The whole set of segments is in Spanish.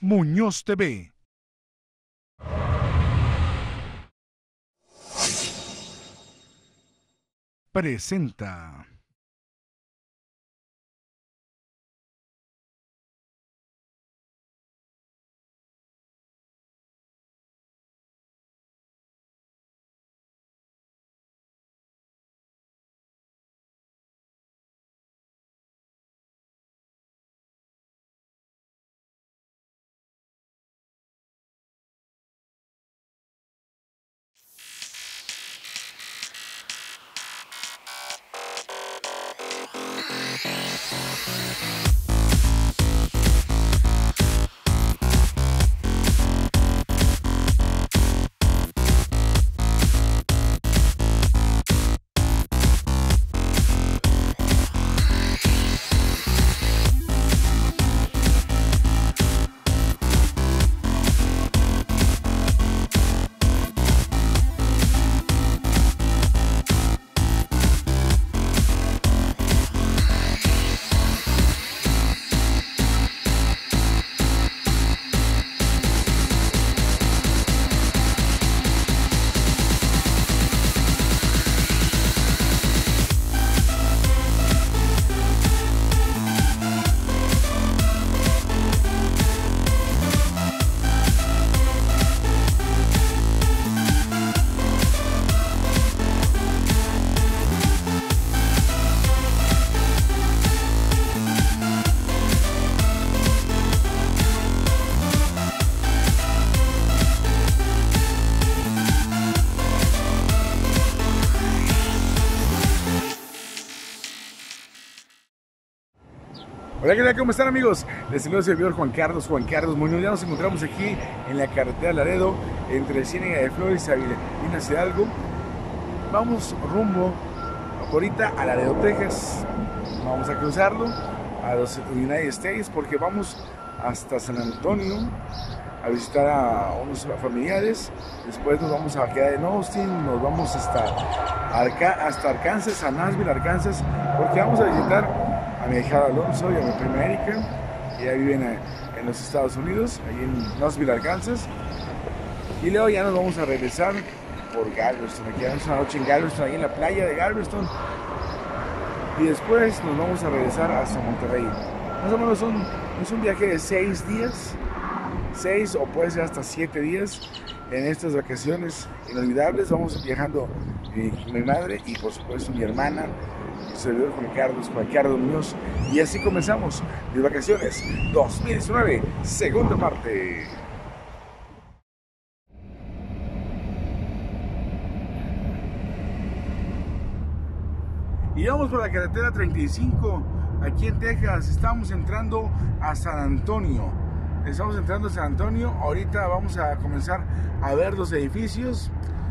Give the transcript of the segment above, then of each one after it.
Muñoz TV presenta. Hola, ¿qué tal? ¿Cómo están, amigos? Les saluda el servidor Juan Carlos Muñoz. Ya nos encontramos aquí en la carretera Laredo, entre Ciénega de Flores y Minas Hidalgo. Vamos rumbo ahorita a Laredo, Texas. Vamos a cruzarlo a los United States porque vamos hasta San Antonio a visitar a unos familiares. Después nos vamos a quedar en Austin, nos vamos hasta Arkansas, a Nashville, Arkansas, porque vamos a visitar a mi hija Alonso y a mi prima Erika, que ya viven en los Estados Unidos, ahí en Nashville, Arkansas. Y luego ya nos vamos a regresar por Galveston, aquí vamos una noche en Galveston, ahí en la playa de Galveston. Y después nos vamos a regresar hasta Monterrey. Más o menos es un viaje de 6 días, 6 o puede ser hasta 7 días en estas vacaciones inolvidables. Vamos viajando mi madre y por supuesto mi hermana, el servidor Juan Carlos Muñoz, y así comenzamos mis vacaciones 2019, segunda parte. Y vamos por la carretera 35 aquí en Texas. Estamos entrando a San Antonio. Ahorita vamos a comenzar a ver los edificios.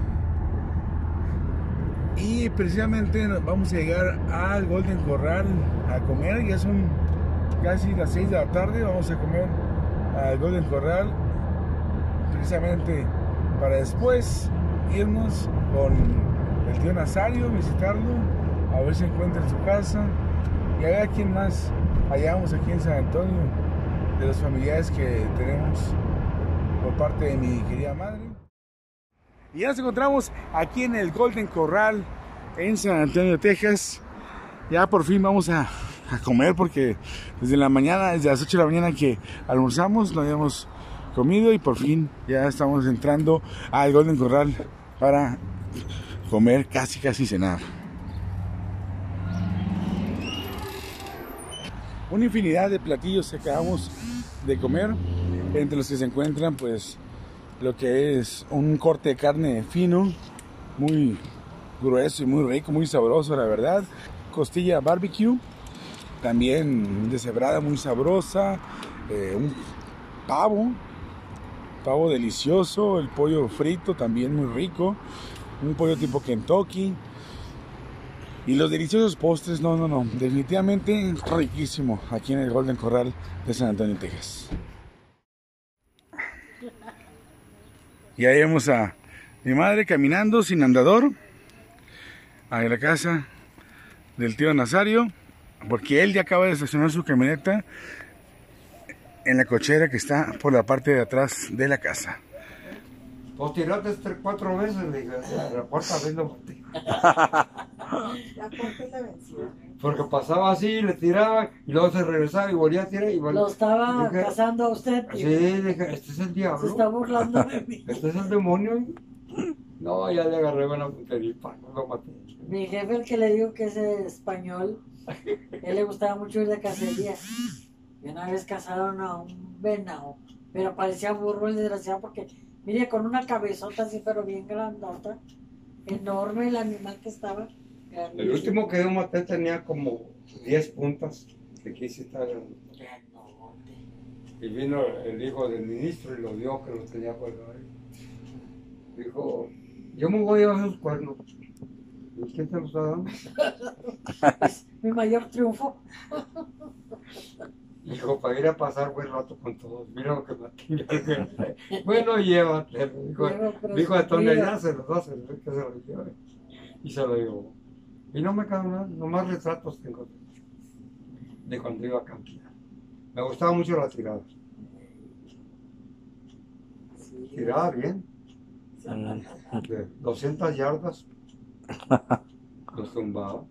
Y precisamente vamos a llegar al Golden Corral a comer. Ya son casi las 6 de la tarde. Vamos a comer al Golden Corral, precisamente para después irnos con el tío Nazario, visitarlo, a ver si encuentra en su casa y a ver a quién más hallamos aquí en San Antonio, de los familiares que tenemos por parte de mi querida madre. Y ya nos encontramos aquí en el Golden Corral en San Antonio, Texas. Ya por fin vamos a comer porque desde las 8 de la mañana que almorzamos no habíamos comido, y por fin ya estamos entrando al Golden Corral para comer, casi cenar. Una infinidad de platillos que acabamos de comer, entre los que se encuentran pues lo que es un corte de carne fino, muy grueso y muy rico, muy sabroso, la verdad. Costilla barbecue, también deshebrada, muy sabrosa. Un pavo delicioso. El pollo frito, también muy rico. Un pollo tipo Kentucky. Y los deliciosos postres, no, definitivamente riquísimo aquí en el Golden Corral de San Antonio, Texas. Y ahí vemos a mi madre caminando sin andador a la casa del tío Nazario, porque él ya acaba de estacionar su camioneta en la cochera que está por la parte de atrás de la casa. Pues tiraste 4 veces, le dije, la cuarta vez no boté. La cuarta es la vencida. Porque pasaba así, le tiraba y luego se regresaba y volvía a tirar y volvía. Lo estaba cazando a usted, tío. Sí, dije, este es el diablo. Se está burlando de mí. Este es el demonio. No, ya le agarré buena puntería y lo maté. Mi jefe, el que le digo que es español, él le gustaba mucho ir de cacería. Y una vez cazaron a un venado, pero parecía burro el desgraciado porque, mire, con una cabezota así, pero bien grandota, enorme el animal que estaba. El último que yo maté tenía como 10 puntas, que quise estar grande. Y vino el hijo del ministro y lo vio que lo tenía colgado ahí. Dijo, yo me voy a llevar esos cuernos. ¿Y quién te los está dando? Es mi mayor triunfo. Dijo, para ir a pasar buen rato con todos. Mira lo que maté. Bueno, llévatelo. Dijo a Tony, ya se los hace, que se los lleve. Y se lo llevó. Y no me quedó nada, nomás retratos tengo de cuando iba a campear. Me gustaba mucho la tirada. Tiraba bien. De 200 yardas los tumbaba.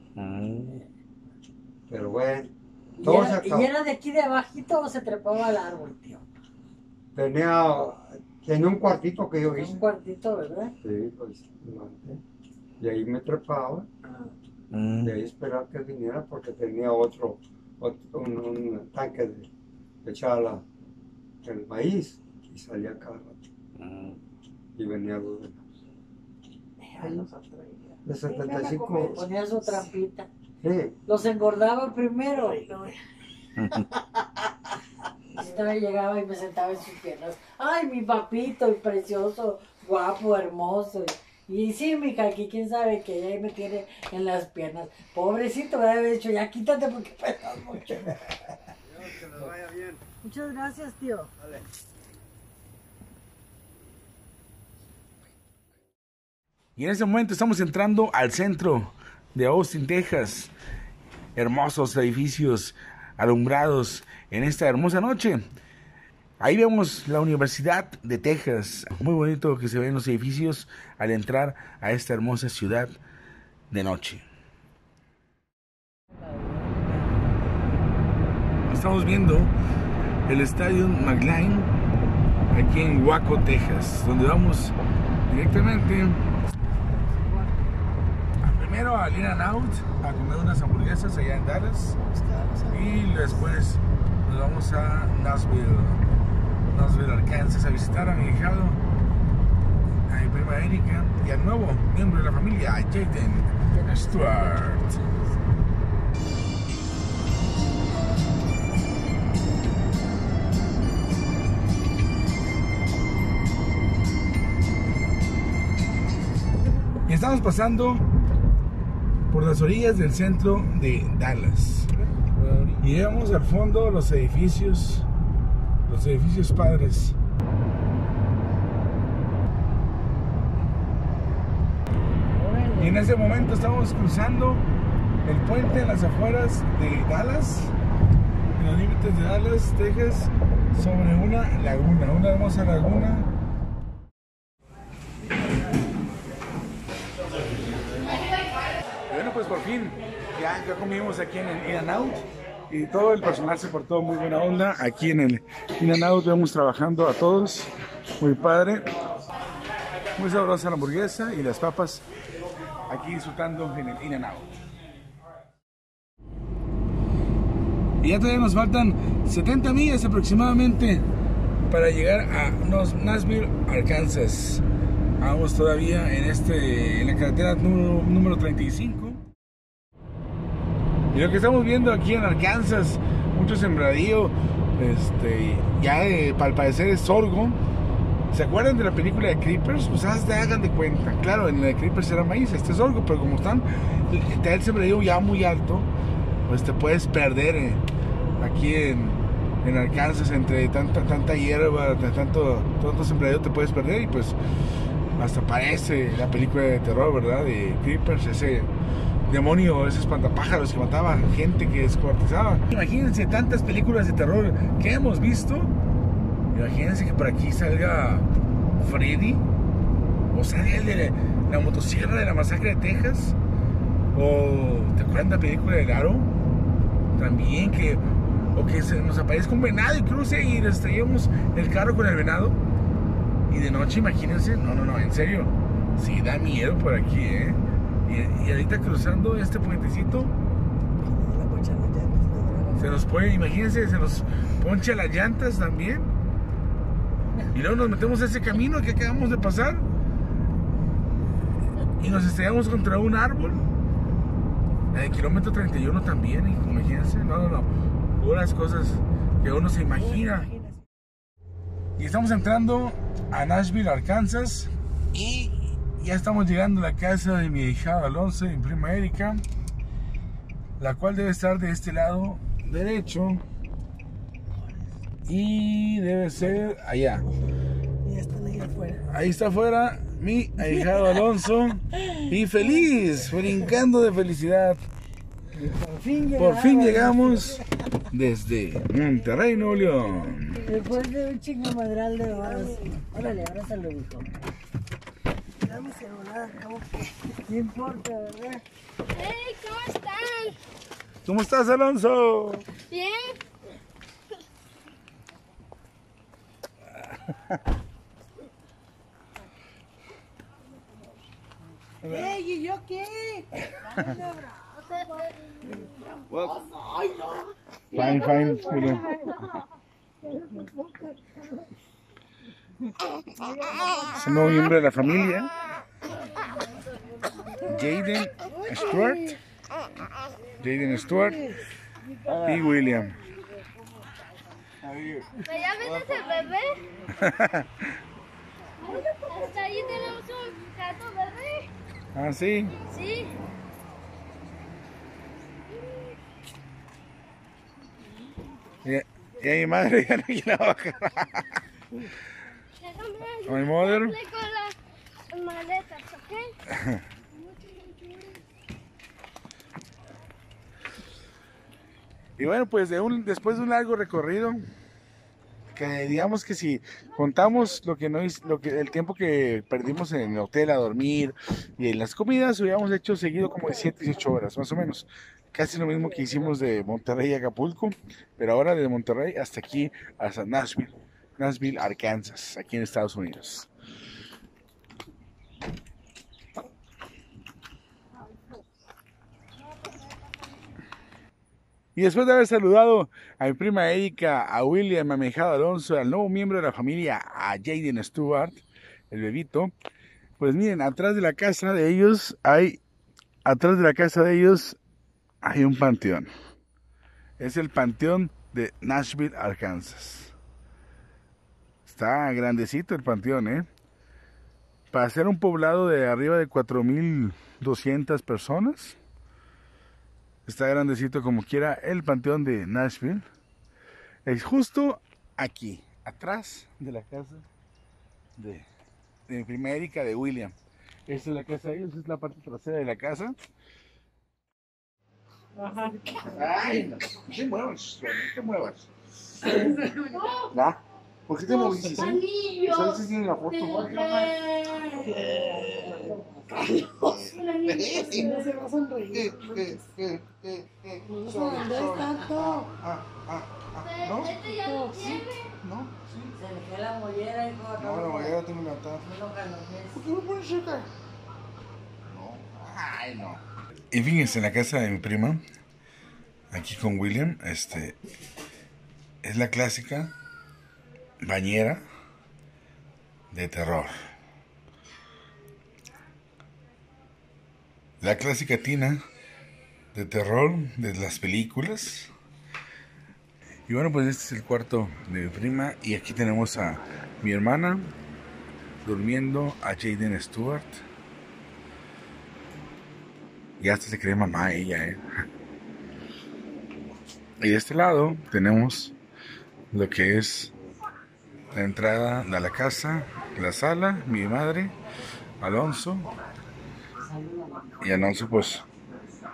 Pero bueno, todo se acabó. ¿Y era de aquí de abajito o se trepaba al árbol, tío? Tenía un cuartito que yo hice. Un cuartito, ¿verdad? Sí, pues levanté. Y ahí me trepaba. Y ahí esperaba que viniera porque tenía un tanque de echar el maíz y salía cada rato. Y venía los venados. De 75. Ponía su trampita. Sí. Los engordaba primero. Llegaba y me sentaba en sus piernas. Ay, mi papito, y precioso, guapo, hermoso. Y sí, mija, aquí quién sabe que ya me tiene en las piernas. Pobrecito, me había dicho, ya quítate porque pesas mucho. Que nos vaya bien. Muchas gracias, tío. Vale. Y en este momento estamos entrando al centro de Austin, Texas. Hermosos edificios alumbrados en esta hermosa noche. Ahí vemos la Universidad de Texas. Muy bonito que se ven los edificios al entrar a esta hermosa ciudad de noche. Estamos viendo el Estadio McLean aquí en Waco, Texas, donde vamos directamente primero al In-N-Out a comer unas hamburguesas allá en Dallas y después nos vamos a Nashville, Arkansas, a visitar a mi hijado, a mi prima Erika y al nuevo miembro de la familia, Jaden Stewart. Y estamos pasando por las orillas del centro de Dallas y vemos al fondo los edificios padres. Y en ese momento estamos cruzando el puente en las afueras de Dallas, en los límites de Dallas, Texas, sobre una laguna, una hermosa laguna. Bueno, pues por fin ya comimos aquí en el In-N-Out y todo el personal se portó muy buena onda. Aquí en el In-N-Out vamos trabajando a todos, muy padre, muy sabrosa la hamburguesa y las papas, aquí disfrutando en el In-N-Out. Y ya todavía nos faltan 70 millas aproximadamente para llegar a Nashville, Arkansas. Vamos todavía en la carretera número 35. Y lo que estamos viendo aquí en Arkansas, mucho sembradío, ya al parecer es sorgo. ¿Se acuerdan de la película de Creepers? Pues hagan de cuenta. Claro, en la de Creepers era maíz, este es sorgo, pero como está el sembradío ya muy alto, pues te puedes perder aquí en Arkansas entre tanta hierba, tanto sembradío te puedes perder y pues hasta parece la película de terror, ¿verdad? De Creepers, demonio, ese espantapájaros que mataba gente, que descuartizaba. Imagínense tantas películas de terror que hemos visto. Imagínense que por aquí salga Freddy, o salga el de la motosierra de la masacre de Texas, o ¿te acuerdas de la película del Aro? También o que se nos aparezca un venado y cruce y le estrellemos el carro con el venado. Y de noche, imagínense, no, en serio, sí da miedo por aquí, ¿eh? Y ahorita cruzando este puentecito, se nos puede, imagínense, se nos poncha las llantas también. Y luego nos metemos a ese camino que acabamos de pasar y nos estrellamos contra un árbol. El kilómetro 31 también, imagínense, no, puras cosas que uno se imagina. Y estamos entrando a Nashville, Arkansas, y ya estamos llegando a la casa de mi hijado Alonso y mi prima Erika, la cual debe estar de este lado derecho y debe ser allá. Ya están ahí afuera. Ahí está afuera mi ahijado Alonso y feliz, brincando de felicidad. Por fin llegamos desde Monterrey, Nuevo León. Después de un chingamadral de horas. Órale, ahora se lo dijo. Dame mi celular, ¿cómo que? No importa, ¿verdad? Hey, ¿cómo están? ¿Cómo estás, Alonso? Bien. ¡Ey, y yo qué! Fine, William. Es un nuevo miembro de la familia, Jaden Stewart y William. ¿Ya ves ese bebé? Hasta ahí tenemos un gato bebé. Ah, sí. Sí. Y a mi madre ya no quiere bajar. Déjame My mother. ayudarle con las maletas, ¿ok? Y bueno, pues después de un largo recorrido, que digamos que si contamos el tiempo que perdimos en el hotel a dormir y en las comidas, hubiéramos hecho seguido como de 7, 18 horas, más o menos. Casi lo mismo que hicimos de Monterrey a Acapulco, pero ahora de Monterrey hasta aquí, hasta Nashville, Arkansas, aquí en Estados Unidos. Y después de haber saludado a mi prima Erika, a William, a mi ahijado Alonso, al nuevo miembro de la familia, a Jaden Stewart, el bebito, pues miren, atrás de la casa de ellos hay un panteón. Es el panteón de Nashville, Arkansas. Está grandecito el panteón, ¿eh? Para ser un poblado de arriba de 4,200 personas. Está grandecito como quiera el panteón de Nashville. Es justo aquí, atrás de la casa de mi prima Erika, de William. Esta es la casa de ellos, es la parte trasera de la casa. Ajá. Ay, no te muevas, no te muevas. ¿Ya? ¿Por qué te moviste? Anillos. ¿Sabes si tiene la foto? No se va a sonreír. No se vendes tanto. ¿No? Este ya lo tiene. ¿No? Se le fue la mollera, hijo. No, la mañana tengo que levantar. No lo jalones. ¿Por qué me pones cerca? No. Ay, no. Y fíjense, en la casa de mi prima, aquí con William, es la clásica bañera de terror. La clásica tina de terror de las películas. Y bueno, pues este es el cuarto de mi prima. Y aquí tenemos a mi hermana durmiendo, a Jaden Stewart. Ya hasta se cree mamá ella, ¿eh? Y de este lado tenemos lo que es la entrada de la casa, la sala, mi madre, Alonso. Y Alonso pues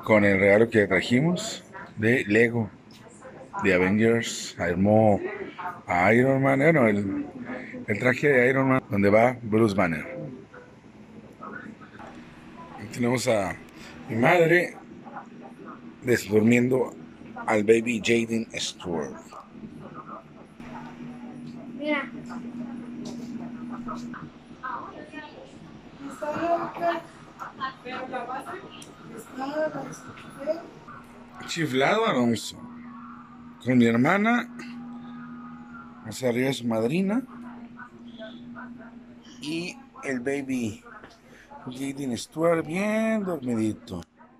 con el regalo que trajimos de Lego, de Avengers. Armó a Iron Man, bueno, el traje de Iron Man, donde va Bruce Banner. Aquí tenemos a mi madre durmiendo al baby Jaden Stewart. Mira. Chiflado Alonso. Con mi hermana. Hacia arriba su madrina. Y el baby Jaden Stewart bien dormidito.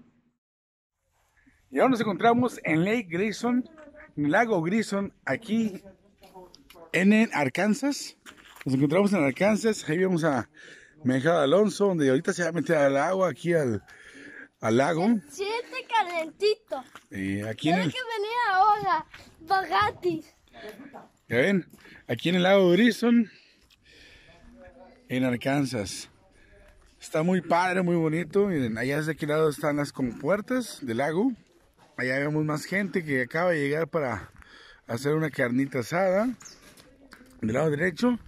Y ahora nos encontramos en Lake Grayson, en el lago Grayson, aquí en Arkansas. Nos encontramos en Arkansas. Ahí vemos a mi hija Alonso, donde ahorita se va a meter al agua, aquí al lago. Siente calentito. Y aquí en Tiene que venir ahora, gratis. ¿Ya ven? Aquí en el lago Grayson, en Arkansas. Está muy padre, muy bonito. Miren, allá desde aquel lado están las compuertas del lago. Allá vemos más gente que acaba de llegar para hacer una carnita asada. Del lado derecho,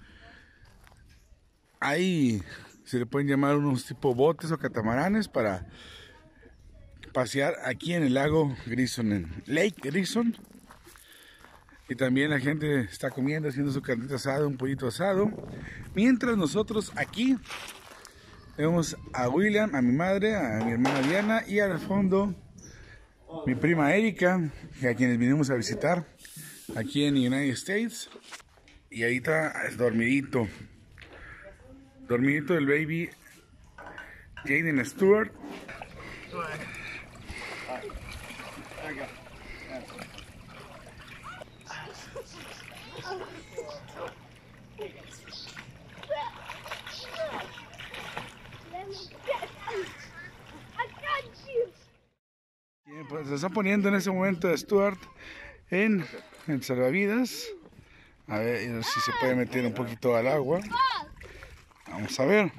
ahí se le pueden llamar unos tipo botes o catamaranes para pasear aquí en el lago Grayson, en Lake Grayson. Y también la gente está comiendo, haciendo su carnita asada, un pollito asado. Mientras nosotros aquí vemos a William, a mi madre, a mi hermana Diana y al fondo mi prima Erika, a quienes vinimos a visitar aquí en United States. Y ahí está dormidito. Dormidito el baby Jaden Stewart. Bien, pues se está poniendo en ese momento Stuart en el salvavidas. A ver si se puede meter un poquito al agua. Vamos a ver.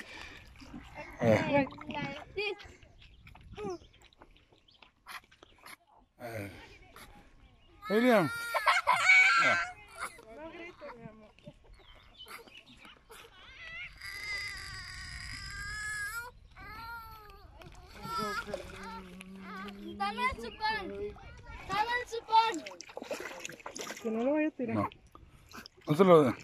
William. Dame el chupón. Dame el chupón. Que no lo vaya a tirar. No. No se lo...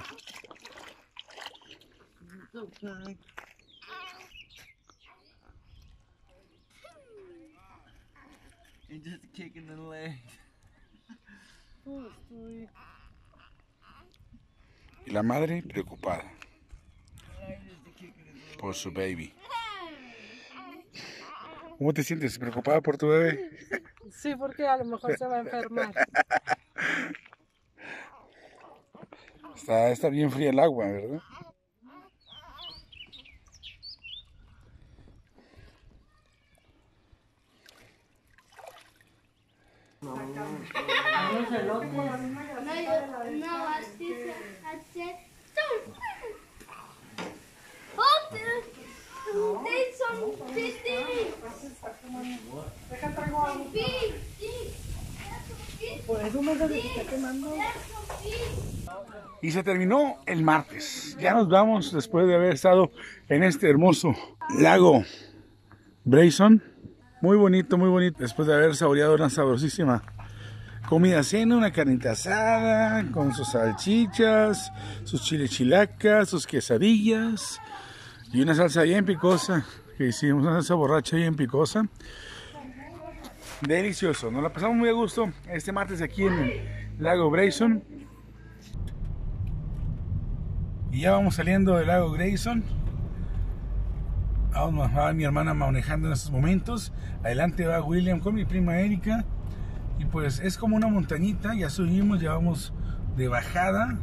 And just kicking the leg. Y la madre preocupada por su baby. ¿Cómo te sientes? ¿Preocupada por tu bebé? Sí, porque a lo mejor se va a enfermar. Está bien fría el agua, ¿verdad? Por eso me está quemando. Y se terminó el martes. Ya nos vamos después de haber estado en este hermoso lago Grayson. Muy bonito, muy bonito. Después de haber saboreado una sabrosísima comida cena, una carnita asada con sus salchichas, sus chilacas, sus quesadillas y una salsa bien picosa que hicimos, una salsa borracha bien picosa. Delicioso, nos la pasamos muy a gusto este martes aquí en el lago Grayson. Y ya vamos saliendo del lago Grayson. Va mi hermana manejando en estos momentos. Adelante va William con mi prima Erika. Y pues es como una montañita. Ya subimos, ya vamos de bajada.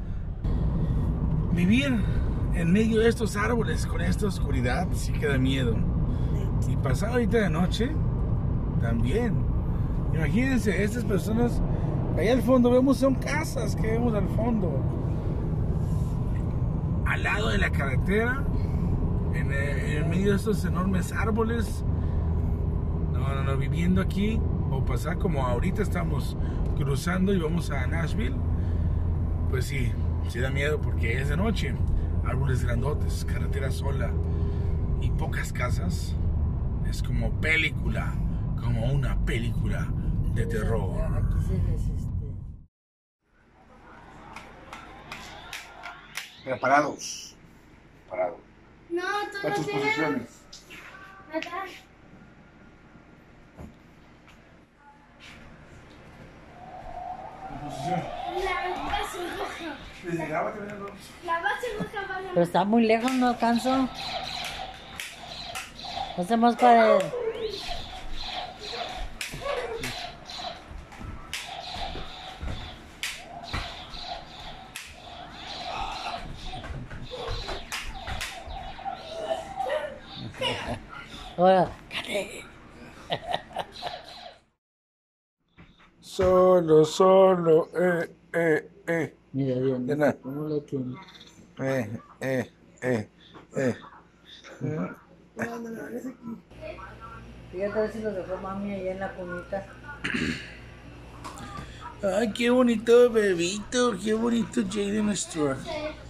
Vivir en medio de estos árboles con esta oscuridad sí que da miedo. Y pasar ahorita de noche también. Imagínense, estas personas allá al fondo vemos, son casas que vemos al fondo, al lado de la carretera, en medio de estos enormes árboles. No, viviendo aquí o pasar como ahorita estamos cruzando y vamos a Nashville, pues sí da miedo porque es de noche, árboles grandotes, carretera sola y pocas casas. Es como película, como una película de terror. Aquí se les, Preparados. Parado. No, tú A no tus tienes. posiciones. Atrás. Posición. La base roja. Desde grábate, véanlo. La base roja va pero está muy lejos, no alcanzo. Hacemos para... Ahora, Solo, mira bien, De nada. ¿cómo lo tiene? Fíjate a ver si lo dejó mami ahí en la cunita. Ay, qué bonito bebito, qué bonito Jaden Stewart.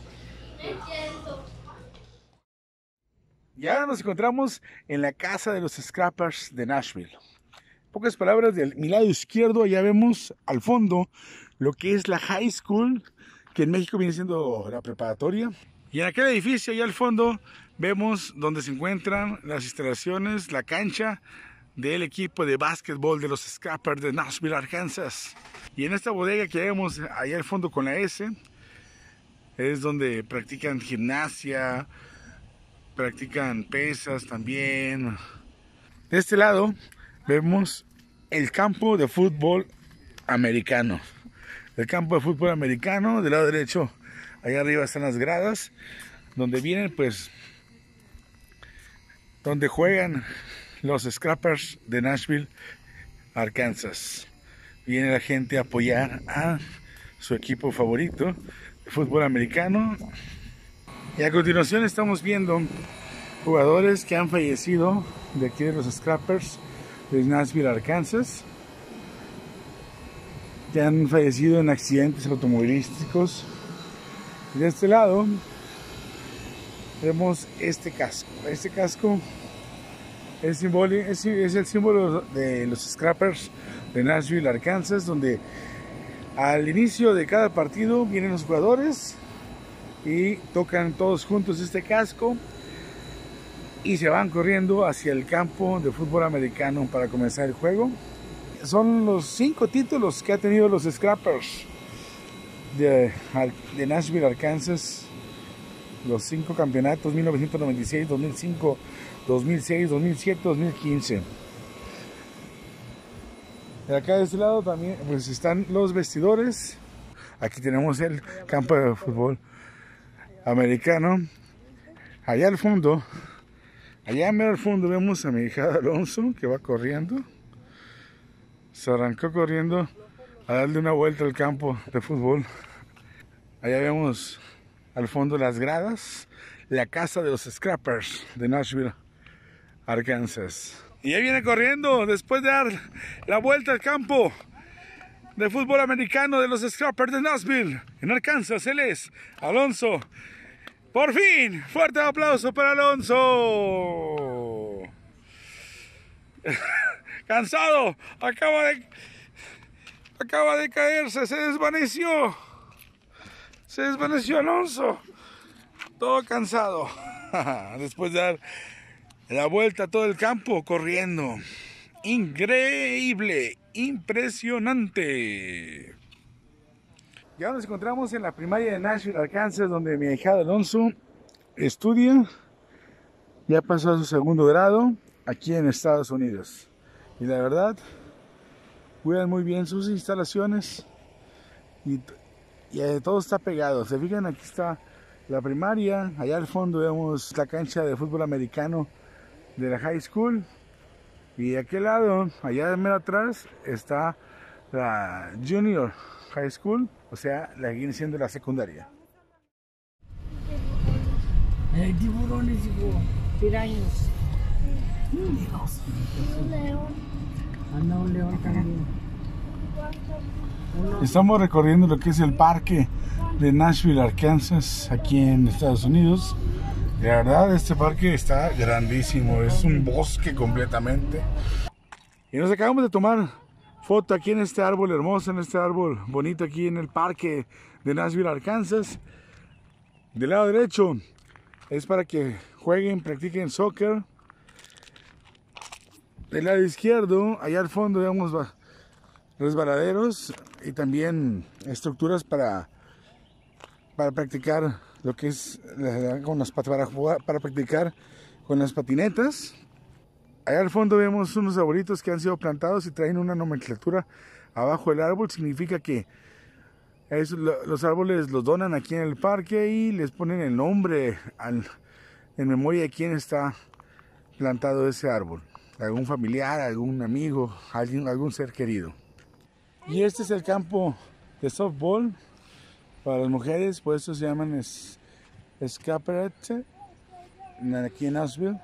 Y ahora nos encontramos en la casa de los Scrappers de Nashville. En pocas palabras, de mi lado izquierdo ya vemos al fondo lo que es la high school, que en México viene siendo la preparatoria. Y en aquel edificio allá al fondo vemos donde se encuentran las instalaciones, la cancha del equipo de básquetbol de los Scrappers de Nashville, Arkansas. Y en esta bodega que vemos allá al fondo con la S, es donde practican gimnasia, practican pesas también. De este lado vemos el campo de fútbol americano. El campo de fútbol americano, del lado derecho, allá arriba están las gradas, donde vienen pues, donde juegan los Scrappers de Nashville, Arkansas. Viene la gente a apoyar a su equipo favorito de fútbol americano. Y a continuación estamos viendo jugadores que han fallecido de aquí de los Scrappers de Nashville, Arkansas, que han fallecido en accidentes automovilísticos. Y de este lado vemos este casco. Este casco es el símbolo de los Scrappers de Nashville, Arkansas, donde al inicio de cada partido vienen los jugadores y tocan todos juntos este casco y se van corriendo hacia el campo de fútbol americano para comenzar el juego. Son los 5 títulos que ha tenido los Scrappers de Nashville, Arkansas. Los 5 campeonatos: 1996, 2005, 2006, 2007, 2015. Y acá de este lado también pues están los vestidores. Aquí tenemos el campo de fútbol americano. Allá al fondo, allá mero al fondo vemos a mi hija Alonso, que va corriendo. Se arrancó corriendo a darle una vuelta al campo de fútbol. Allá vemos al fondo las gradas, la casa de los Scrappers de Nashville, Arkansas. Y ya viene corriendo después de dar la vuelta al campo de fútbol americano de los Scrappers de Nashville, en Arkansas. Él es Alonso. Por fin, fuerte aplauso para Alonso. Cansado, acaba de caerse, se desvaneció Alonso, todo cansado, después de dar la vuelta a todo el campo corriendo. Increíble, impresionante. Ya nos encontramos en la primaria de Nashville, Arkansas, donde mi ahijado Alonso estudia, ya pasó a su segundo grado aquí en Estados Unidos. Y la verdad, cuidan muy bien sus instalaciones y todo está pegado. Se fijan, aquí está la primaria, allá al fondo vemos la cancha de fútbol americano de la high school, y de aquel lado, allá de mero atrás, está la junior high school, o sea, la que viene siendo la secundaria. Hay tiburones, hijo, pirañas. Un león. Anda un león también. Estamos recorriendo lo que es el parque de Nashville, Arkansas, aquí en Estados Unidos. La verdad, este parque está grandísimo, es un bosque completamente. Y nos acabamos de tomar foto aquí en este árbol hermoso, en este árbol bonito aquí en el parque de Nashville, Arkansas. Del lado derecho es para que jueguen, practiquen soccer. Del lado izquierdo, allá al fondo vemos resbaladeros y también estructuras para practicar lo que es para practicar con las patinetas. Allá al fondo vemos unos arbolitos que han sido plantados y traen una nomenclatura abajo del árbol. Significa que los árboles los donan aquí en el parque y les ponen el nombre en memoria de quién está plantado ese árbol. Algún familiar, algún amigo, algún ser querido. Y este es el campo de softball para las mujeres, por eso se llaman Escaparate, aquí en Nashville.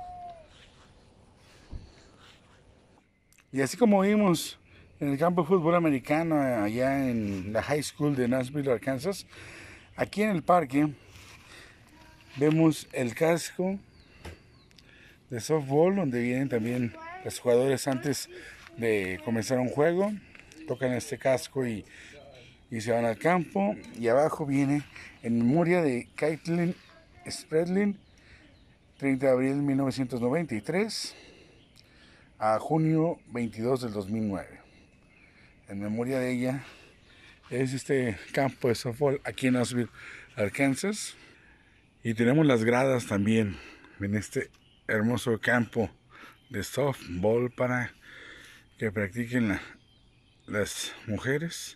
Y así como vimos en el campo de fútbol americano allá en la High School de Nashville, Arkansas, aquí en el parque vemos el casco de softball, donde vienen también los jugadores antes de comenzar un juego, tocan este casco y se van al campo. Y abajo viene en memoria de Caitlin Spradlin, 30 de abril de 1993 a junio 22 del 2009. En memoria de ella es este campo de softball aquí en Nashville, Arkansas. Y tenemos las gradas también en este hermoso campo de softball para que practiquen las mujeres.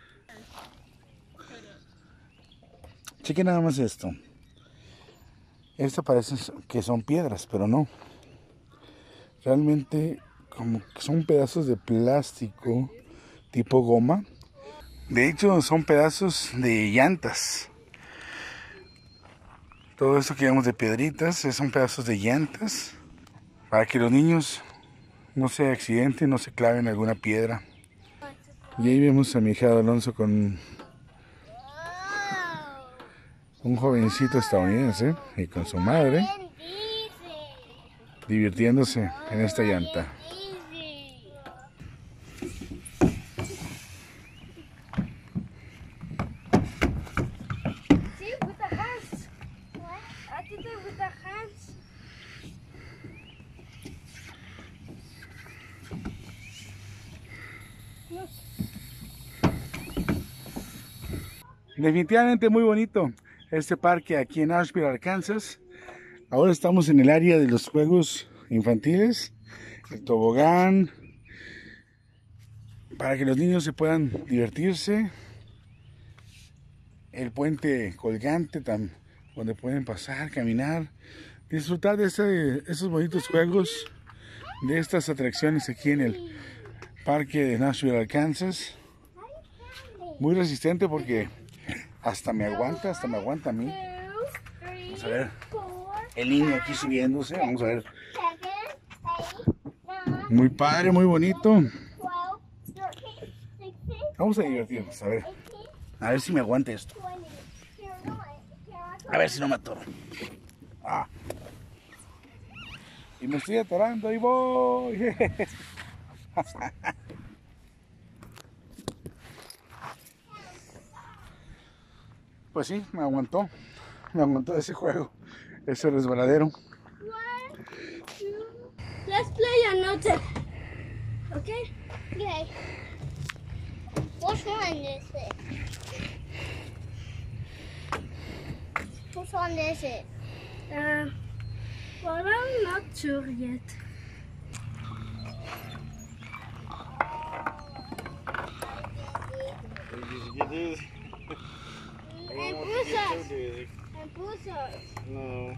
Chequen nada más esto. Esto parece que son piedras, pero no. Realmente como que son pedazos de plástico tipo goma. De hecho son pedazos de llantas. Todo esto que llamamos de piedritas son pedazos de llantas para que los niños no se accidenten, no se claven alguna piedra. Y ahí vemos a mi hijado Alonso con un jovencito estadounidense y con su madre divirtiéndose en esta llanta. Definitivamente muy bonito este parque aquí en Nashville, Arkansas. Ahora estamos en el área de los juegos infantiles, el tobogán, para que los niños se puedan divertirse, el puente colgante donde pueden pasar, caminar, disfrutar de esos bonitos juegos, de estas atracciones aquí en el parque de Nashville, Arkansas. Muy resistente porque hasta me aguanta a mí. Vamos a ver el niño aquí subiéndose, vamos a ver. Muy padre, muy bonito. Vamos a divertirnos, a ver si me aguanta esto. A ver si no me atoro. Y me estoy atorando, ahí voy. Pues sí, me aguantó ese juego, ese resbaladero. 1, 2. Let's play another. Okay? Okay. Which one is it? Which one is it? Well, I'm not sure yet. And push-ups. And push-ups. No.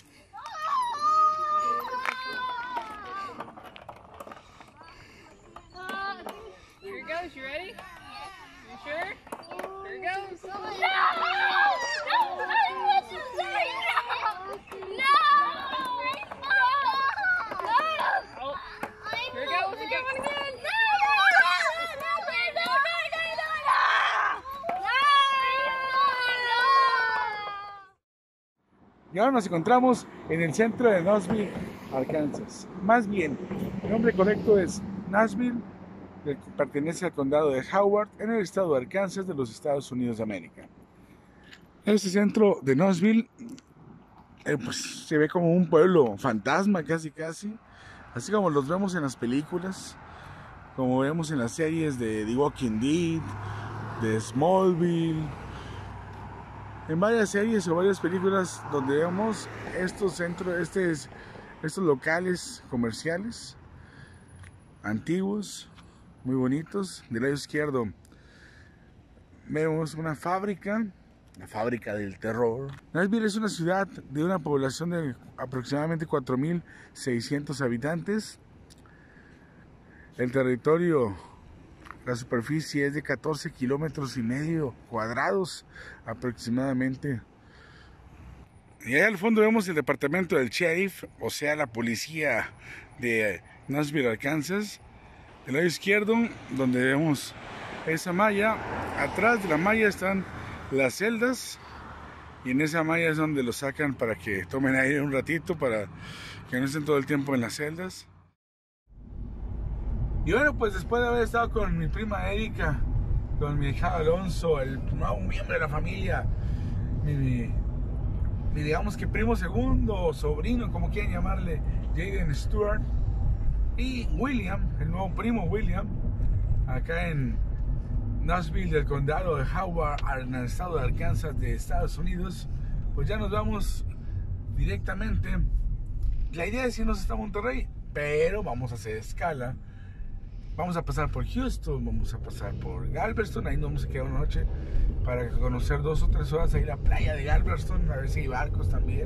Here it goes. You ready? You sure? Here it goes. No! No! I wasn't saying no! No! No! Y ahora nos encontramos en el centro de Nashville, Arkansas. Más bien, el nombre correcto es Nashville, que pertenece al condado de Howard, en el estado de Arkansas de los Estados Unidos de América. Este centro de Nashville pues, se ve como un pueblo fantasma casi, así como los vemos en las películas, como vemos en las series de The Walking Dead, de Smallville, en varias series o varias películas donde vemos estos centros, estos locales comerciales antiguos, muy bonitos. Del lado izquierdo vemos una fábrica, la fábrica del terror. Nashville es una ciudad de una población de aproximadamente 4.600 habitantes. El territorio, la superficie es de 14 kilómetros y medio cuadrados aproximadamente. Y allá al fondo vemos el departamento del sheriff, o sea, la policía de Nashville, Arkansas. Del lado izquierdo, donde vemos esa malla, atrás de la malla están las celdas, y en esa malla es donde los sacan para que tomen aire un ratito, para que no estén todo el tiempo en las celdas. Y bueno, pues después de haber estado con mi prima Erika, con mi hija Alonso, el nuevo miembro de la familia, mi digamos que primo segundo, sobrino, como quieran llamarle, Jaden Stewart, y William, el nuevo primo William, acá en Nashville del condado de Howard, en el estado de Arkansas de Estados Unidos, pues ya nos vamos directamente. La idea es irnos hasta Monterrey, pero vamos a hacer escala. Vamos a pasar por Houston, vamos a pasar por Galveston, ahí nos vamos a quedar una noche para conocer 2 o 3 horas ahí la playa de Galveston, a ver si hay barcos también.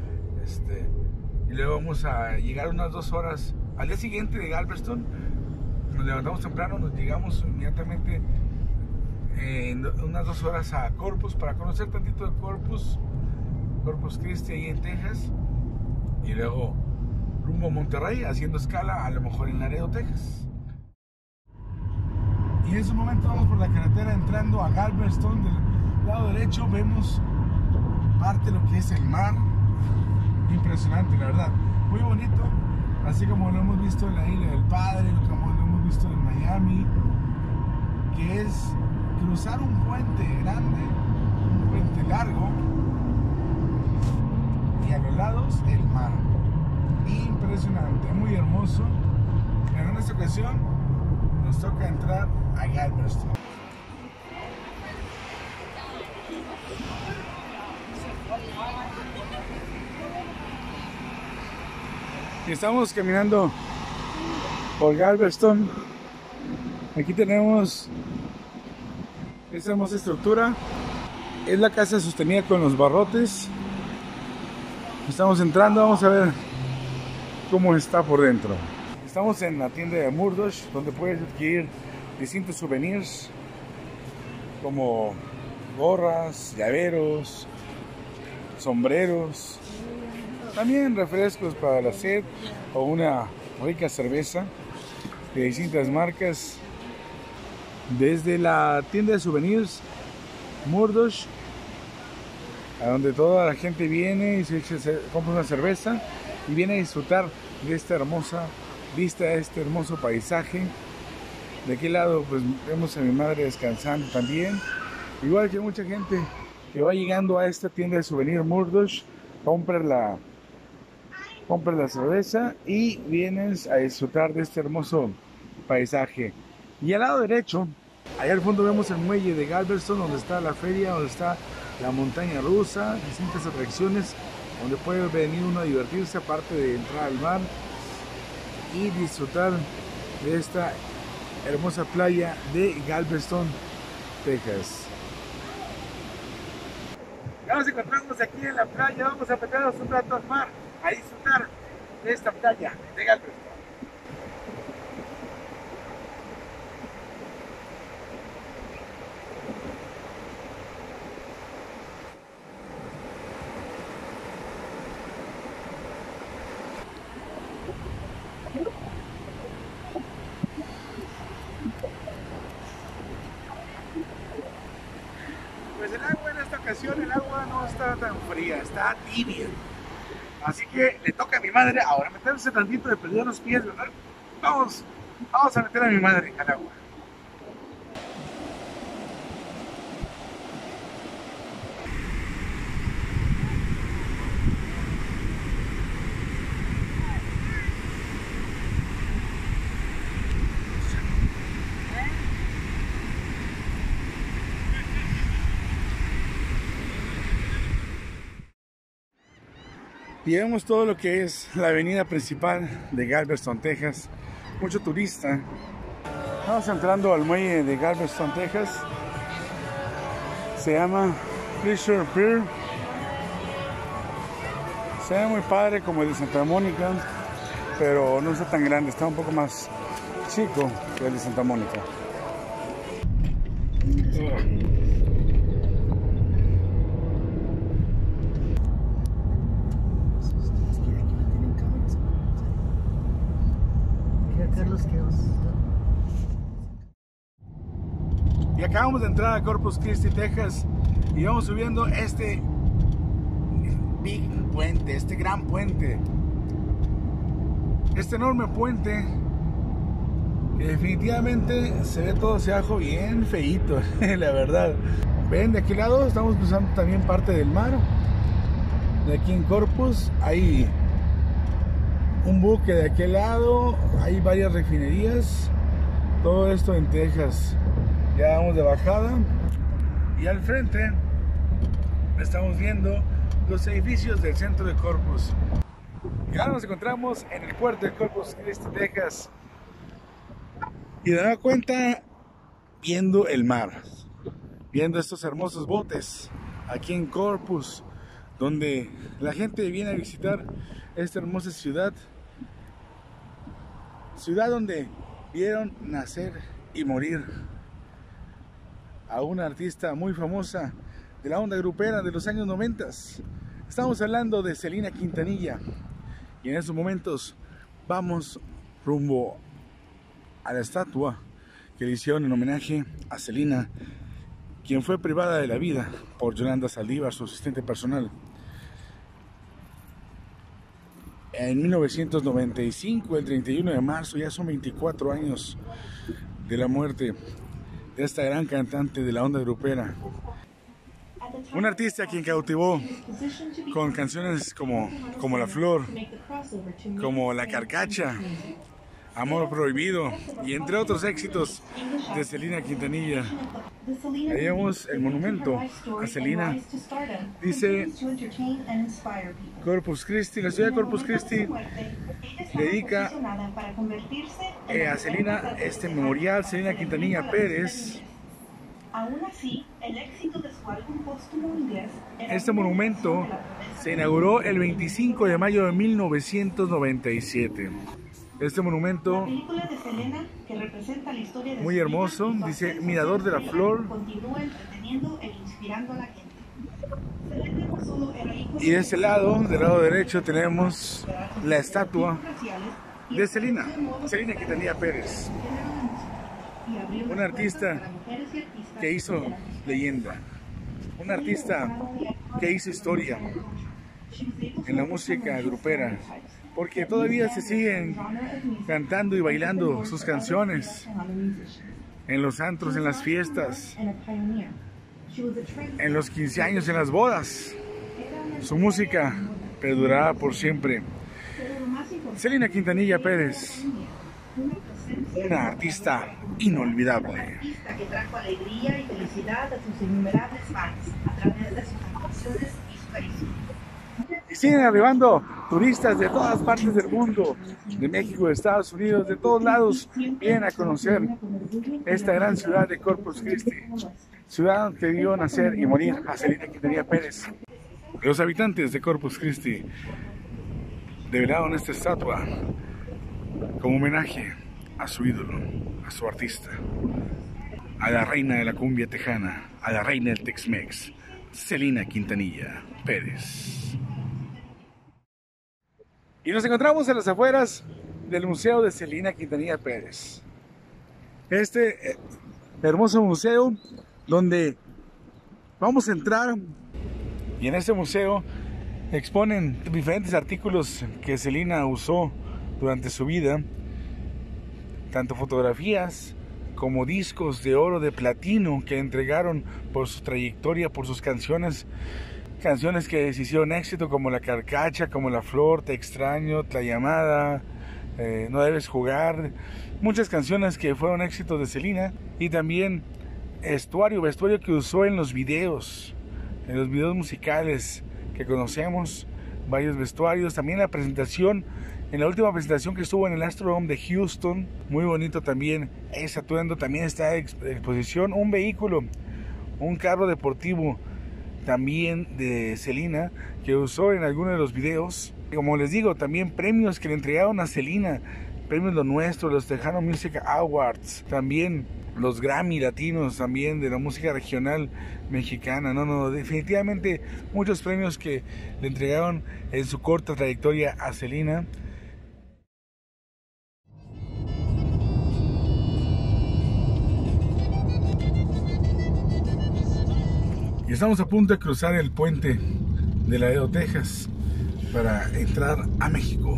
Y luego vamos a llegar unas 2 horas al día siguiente de Galveston. Nos levantamos temprano, nos llegamos inmediatamente en unas 2 horas a Corpus para conocer tantito de Corpus Christi ahí en Texas, y luego rumbo a Monterrey haciendo escala a lo mejor en Laredo, Texas. Y en ese momento vamos por la carretera entrando a Galveston. Del lado derecho vemos parte de lo que es el mar. Impresionante, la verdad, muy bonito, así como lo hemos visto en la Isla del Padre, como lo hemos visto en Miami, que es cruzar un puente grande, un puente largo, y a los lados el mar. Impresionante, muy hermoso. Pero en esta ocasión nos toca entrar a Galveston. Y estamos caminando por Galveston. Aquí tenemos esta hermosa estructura. Es la casa sostenida con los barrotes. Estamos entrando, vamos a ver cómo está por dentro. Estamos en la tienda de Murdoch, donde puedes adquirir distintos souvenirs como gorras, llaveros, sombreros, también refrescos para la sed o una rica cerveza de distintas marcas. Desde la tienda de souvenirs Murdoch, a donde toda la gente viene y se compra una cerveza y viene a disfrutar de esta hermosa vista, de este hermoso paisaje. De aquel lado pues vemos a mi madre descansando también, igual que mucha gente que va llegando a esta tienda de souvenir Murdoch, compra la cerveza y vienes a disfrutar de este hermoso paisaje. Y al lado derecho, allá al fondo vemos el muelle de Galveston, donde está la feria, donde está la montaña rusa, distintas atracciones donde puede venir uno a divertirse, aparte de entrar al mar y disfrutar de esta hermosa playa de Galveston, Texas. Ya nos encontramos aquí en la playa, vamos a meternos un rato al mar, a disfrutar de esta playa de Galveston. Pues el agua en esta ocasión, el agua no está tan fría, está tibia. Así que le toca a mi madre ahora meterse tantito de perdido los pies, ¿verdad? Vamos a meter a mi madre al agua. Y vemos todo lo que es la avenida principal de Galveston, Texas. Mucho turista. Estamos entrando al muelle de Galveston, Texas. Se llama Fisher Pier. Se ve muy padre como el de Santa Mónica, pero no está tan grande, está un poco más chico que el de Santa Mónica. Y acabamos de entrar a Corpus Christi, Texas, y vamos subiendo este big puente, este gran puente, este enorme puente que definitivamente se ve todo hacia abajo bien feíto, la verdad. Ven, de aquel lado estamos cruzando también parte del mar. De aquí en Corpus hay un buque, de aquel lado hay varias refinerías. Todo esto en Texas. Ya vamos de bajada y al frente estamos viendo los edificios del centro de Corpus. Y ahora nos encontramos en el puerto de Corpus Christi, Texas, y de nueva cuenta viendo el mar, viendo estos hermosos botes aquí en Corpus, donde la gente viene a visitar esta hermosa ciudad donde vieron nacer y morir a una artista muy famosa de la onda grupera de los años 90. Estamos hablando de Selena Quintanilla, y en estos momentos vamos rumbo a la estatua que le hicieron en homenaje a Selena, quien fue privada de la vida por Yolanda Saldívar, su asistente personal. En 1995, el 31 de marzo, ya son 24 años de la muerte de esta gran cantante de la onda grupera. Un artista a quien cautivó con canciones como La Flor, como La Carcacha, Amor Prohibido y entre otros éxitos de Selena Quintanilla. Ahí vemos el monumento a Selena. Dice Corpus Christi, la ciudad de Corpus Christi dedica a Selena este memorial, Selena Quintanilla Pérez. Este monumento se inauguró el 25 de mayo de 1997. Este monumento muy hermoso, dice Mirador de la Flor, y de este lado, del lado derecho, tenemos la estatua de Selena Quintanilla Pérez, una artista que hizo leyenda, un artista que hizo historia en la música grupera, porque todavía se siguen cantando y bailando sus canciones en los antros, en las fiestas, en los 15 años, en las bodas. Su música perdurará por siempre. Selena Quintanilla Pérez, una artista inolvidable, que trajo alegría y felicidad a sus innumerables fans a través de sus canciones y su carisma. Y siguen arribando turistas de todas partes del mundo, de México, de Estados Unidos, de todos lados, vienen a conocer esta gran ciudad de Corpus Christi, ciudad que vio nacer y morir a Selena Quintanilla Pérez. Los habitantes de Corpus Christi develaron esta estatua como homenaje a su ídolo, a su artista, a la reina de la cumbia tejana, a la reina del Tex-Mex, Selena Quintanilla Pérez. Y nos encontramos en las afueras del Museo de Selena Quintanilla Pérez. Este hermoso museo donde Vamos a entrar y en este museo exponen diferentes artículos que Selena usó durante su vida, tanto fotografías como discos de oro, de platino que entregaron por su trayectoria, por sus canciones que se hicieron éxito, como La Carcacha, como La Flor, Te Extraño, La Llamada, No Debes Jugar, muchas canciones que fueron éxitos de Selena, y también vestuario que usó en los videos musicales que conocemos, varios vestuarios, también en la última presentación que estuvo en el Astrodome de Houston, muy bonito también ese atuendo, también está en exposición, un vehículo, un carro deportivo también de Selena que usó en algunos de los videos. Como les digo, también premios que le entregaron a Selena, premios Lo Nuestro, los Tejano Music Awards, también los Grammy latinos también de la música regional mexicana. Definitivamente muchos premios que le entregaron en su corta trayectoria a Selena. Y estamos a punto de cruzar el puente de Laredo, Texas, para entrar a México.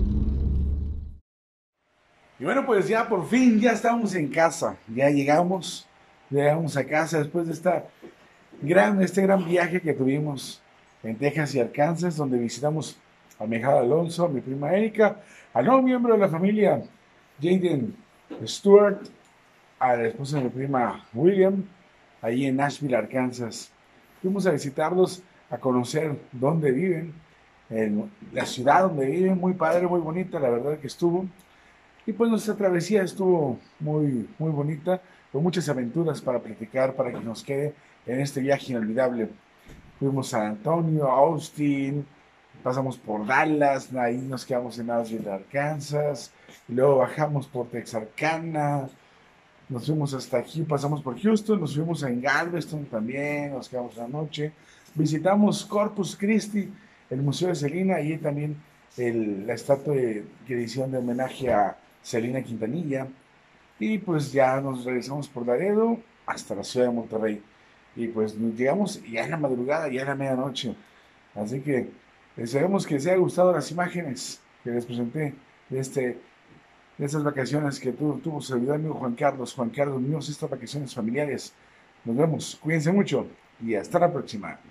Y bueno, pues ya por fin, ya estamos en casa. Ya llegamos a casa después de este gran viaje que tuvimos en Texas y Arkansas, donde visitamos a mi hija Alonso, a mi prima Erika, al nuevo miembro de la familia, Jaden Stewart, a la esposa de mi prima William, ahí en Nashville, Arkansas. Fuimos a visitarlos, a conocer dónde viven, en la ciudad donde viven, muy padre, muy bonita, la verdad que estuvo. Y pues nuestra travesía estuvo muy bonita, con muchas aventuras para platicar, para que nos quede en este viaje inolvidable. Fuimos a San Antonio, a Austin, pasamos por Dallas, ahí nos quedamos en Nashville, Arkansas, y luego bajamos por Texarkana, nos fuimos hasta aquí, pasamos por Houston, nos fuimos en Galveston también, nos quedamos una noche, visitamos Corpus Christi, el Museo de Selena, y también la estatua que hicieron de homenaje a Selena Quintanilla, y pues ya nos regresamos por Laredo hasta la ciudad de Monterrey, y pues llegamos ya en la madrugada, ya en la medianoche, así que esperemos que les haya gustado las imágenes que les presenté de estas vacaciones que tuvo su servidor amigo Juan Carlos Muñoz, estas vacaciones familiares. Nos vemos, cuídense mucho y hasta la próxima.